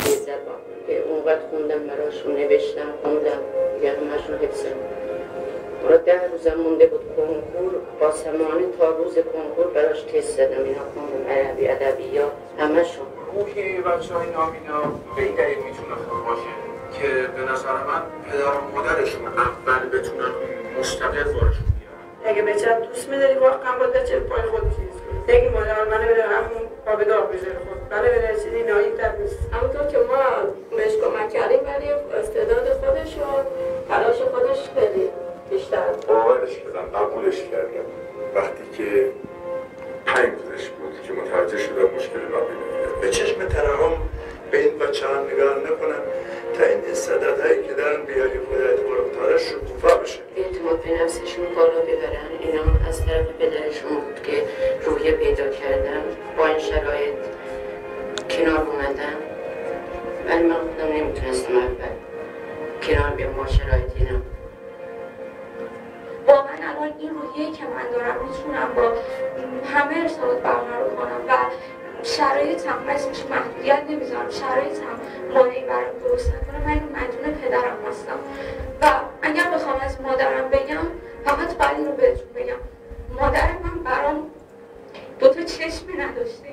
لذت با که اونقدر خوندم براشون، نوشتم خوندم دیگه همشون حفظم. مرا 10 روزم مونده بود کنکور، قاسمانه تا روز کنکور براش تست زدم. اینا خوندم، عربی، ادبیات، همشون. روحی بچه‌های نامینا به این دلیل میتونه خوب باشه که به نظر من پدر و مادرشون اول بتونن مستقل بارشون بیارن. اگه بچه دوست می‌داری واقعا باید بچه پای خود چیز بگی مادر منو بده همون پا داغ بذاره خود منو بده چیزی نایب تر نیست. همونطور که ما بهش کمک کردیم ولی استعداد خودش و تلاش خودش خیلی بیشتر باورش کردم، قبولش کردم. وقتی که 5 روزش بود که متوجه شدم مشکل نابینایی داره. به چشم ترحم به این بچه‌ها نگاه نکنم تا این استعدادهایی که دارن بیاری خود اعتبارش رو شکوفا بشه. اعتماد به نفسشون بالا ببرن. اینا از طرف پدرشون بود که روحیه پیدا کردم، با این شرایط کنار اومدم. ولی من خودم نمیتونستم اول کنار بیام با شرایط اینا. واقعا الان این روحیه‌ای که من دارم میتونم با همه ارتباط برقرار کنم و شرایطم اسمش محدودیت نمیذارم، شرایطم مانعی برام درست نکنه. من این مدیون پدرم هستم و اگر بخوام از مادرم بگم فقط باید این رو بهتون بگم، مادر من برام 2 تا چشمی نداشته.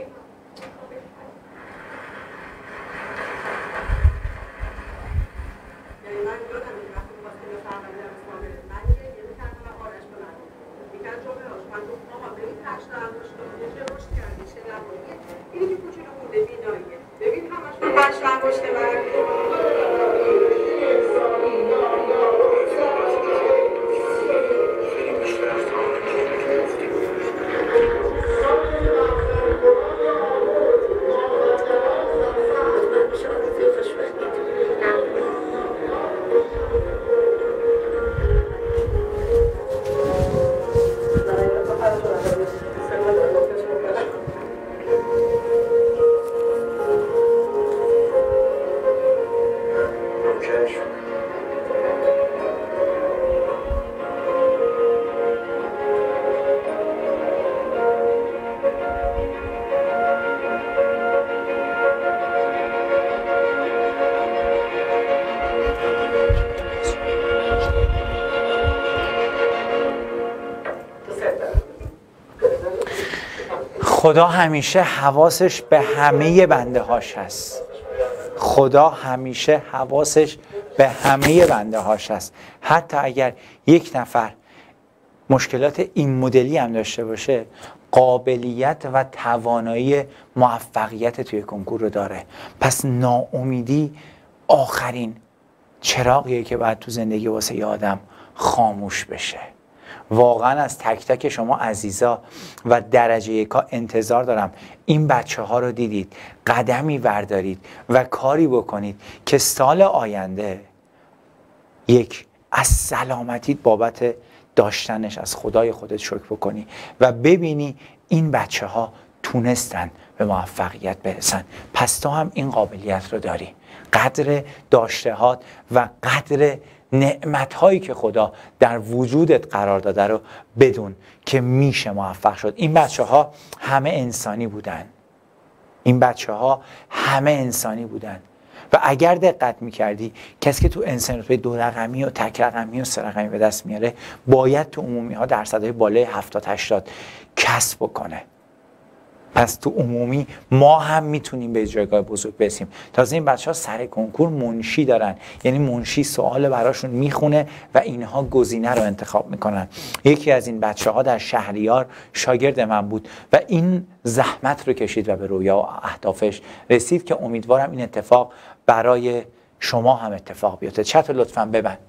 من یادم این وقتی می‌خواستم بفهمم من یه می‌کردم و آرش کنم می‌کرد جا براش من گفت ماما به این تشت دارم داشته چه رشد کردی چه لباییه اینی که کوچولو بوده بیناییه ببین همش به 5 انگشت خدا همیشه حواسش به همه بنده هاش هست. خدا همیشه حواسش به همه بنده هاش هست. حتی اگر یک نفر مشکلات این مدلی هم داشته باشه، قابلیت و توانایی موفقیت توی کنکور رو داره. پس ناامیدی آخرین چراغیه که باید تو زندگی واسه یه آدم خاموش بشه. واقعا از تک تک شما عزیزا و درجه یکا انتظار دارم این بچه ها رو دیدید، قدمی بردارید و کاری بکنید که سال آینده یک از سلامتی بابت داشتنش از خدای خودت شکر بکنی و ببینی این بچه ها تونستن به موفقیت برسن. پس تو هم این قابلیت رو داری. قدر داشتهات و قدر نعمت‌هایی که خدا در وجودت قرار داده رو بدون که میشه موفق شد. این بچه‌ها همه انسانی بودن. این بچه‌ها همه انسانی بودن و اگر دقت می‌کردی کسی که تو انسانیت 2 رقمی و تک رقمی و 3 رقمی به دست میاره باید تو عمومی‌ها درصدهای بالای 70-80 کسب بکنه. پس تو عمومی ما هم میتونیم به جایگاه بزرگ برسیم. تازه این بچه‌ها سر کنکور منشی دارن، یعنی منشی سوال براشون میخونه و اینها گزینه رو انتخاب میکنن. یکی از این بچه‌ها در شهریار شاگرد من بود و این زحمت رو کشید و به رویا و اهدافش رسید که امیدوارم این اتفاق برای شما هم اتفاق بیفته. چت لطفاً ببند.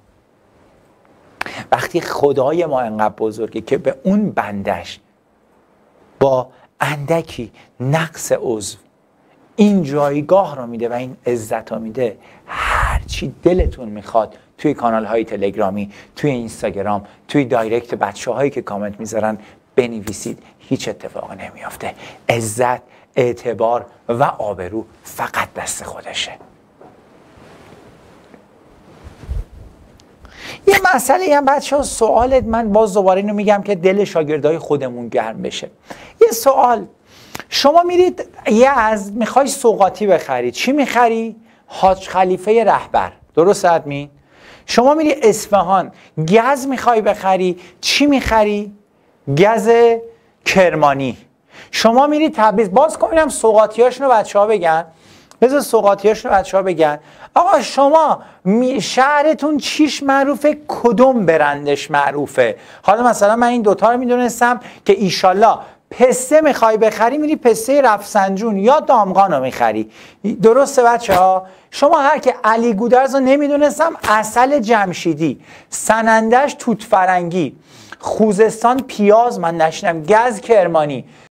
وقتی خدای ما انقدر بزرگه که به اون بندش با اندکی نقص عضو این جایگاه رو میده و این عزت رو میده، هرچی دلتون میخواد توی کانال های تلگرامی، توی اینستاگرام، توی دایرکت بچه هایی که کامنت میذارن بنویسید، هیچ اتفاق نمیافته. عزت، اعتبار و آبرو فقط دست خودشه. یه مسئله هم بچه‌ها، سوالت، من باز دوباره اینو میگم که دل شاگردای خودمون گرم بشه. یه سوال، شما میرید میخوای سوغاتی بخری، چی میخری؟ حاج خلیفه رهبر. درست ادمین؟ شما میری اصفهان گز میخوای بخری، چی میخری؟ گز کرمانی. شما میری تبریز، باز کنم سوغاتیاشونو بچه‌ها بگن، بذار سوغاتیاشونو بچه‌ها بگن. آقا شما شهرتون چیش معروفه، کدوم برندش معروفه؟ حالا مثلا من این دوتا رو میدونستم که ایشالله پسته میخوای بخری میری پسته رفسنجون یا دامغان رو میخری. درسته بچه ها؟ شما هر که علی گودرز رو نمیدونستم، عسل جمشیدی، سنندش توت فرنگی، خوزستان پیاز من نشنم، گز کرمانی.